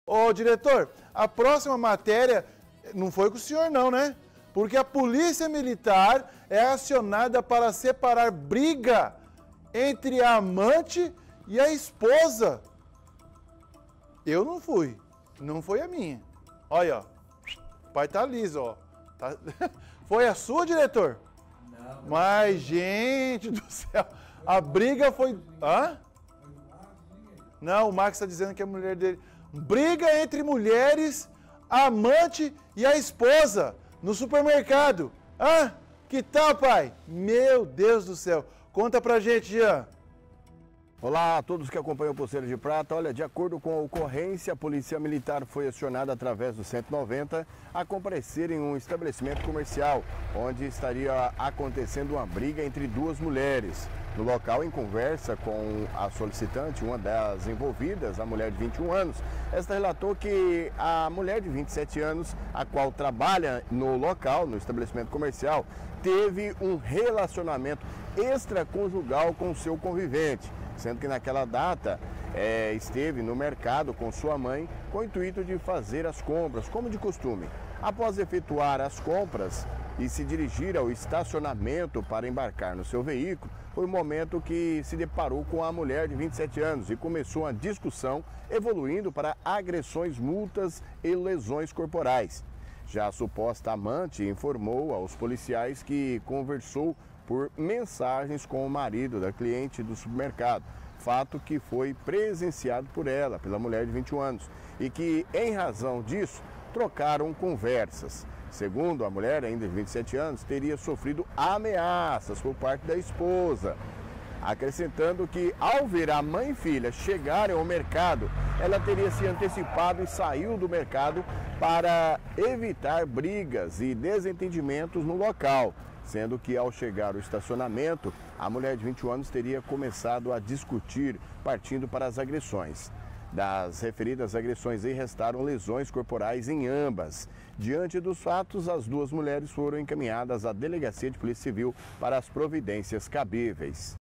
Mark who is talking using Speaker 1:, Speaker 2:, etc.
Speaker 1: Ô, diretor, a próxima matéria não foi com o senhor não, né? Porque a polícia militar é acionada para separar briga entre a amante e a esposa. Eu não fui, não foi a minha. Olha, ó, o pai tá liso, ó. Tá... Foi a sua, diretor?
Speaker 2: Não.
Speaker 1: Mas, gente do céu, a briga foi... Hã? Não, o Max está dizendo que é a mulher dele. Briga entre mulheres, a amante e a esposa no supermercado. Hã? Que tal, pai? Meu Deus do céu. Conta pra gente, Jean.
Speaker 3: Olá a todos que acompanham o Pulseira de Prata. Olha, de acordo com a ocorrência, a Polícia Militar foi acionada através do 190 a comparecer em um estabelecimento comercial, onde estaria acontecendo uma briga entre duas mulheres. No local, em conversa com a solicitante, uma das envolvidas, a mulher de 21 anos, esta relatou que a mulher de 27 anos, a qual trabalha no local, no estabelecimento comercial, teve um relacionamento extraconjugal com seu convivente, sendo que naquela data esteve no mercado com sua mãe com o intuito de fazer as compras, como de costume. Após efetuar as compras e se dirigir ao estacionamento para embarcar no seu veículo, foi o momento que se deparou com a mulher de 27 anos e começou a discussão, evoluindo para agressões, multas e lesões corporais. Já a suposta amante informou aos policiais que conversou por mensagens com o marido da cliente do supermercado, fato que foi presenciado por ela, pela mulher de 21 anos, e que, em razão disso, trocaram conversas. Segundo a mulher, ainda de 27 anos, teria sofrido ameaças por parte da esposa, acrescentando que, ao ver a mãe e filha chegarem ao mercado, ela teria se antecipado e saiu do mercado para evitar brigas e desentendimentos no local, sendo que, ao chegar ao estacionamento, a mulher de 21 anos teria começado a discutir, partindo para as agressões. Das referidas agressões aí restaram lesões corporais em ambas. Diante dos fatos, as duas mulheres foram encaminhadas à Delegacia de Polícia Civil para as providências cabíveis.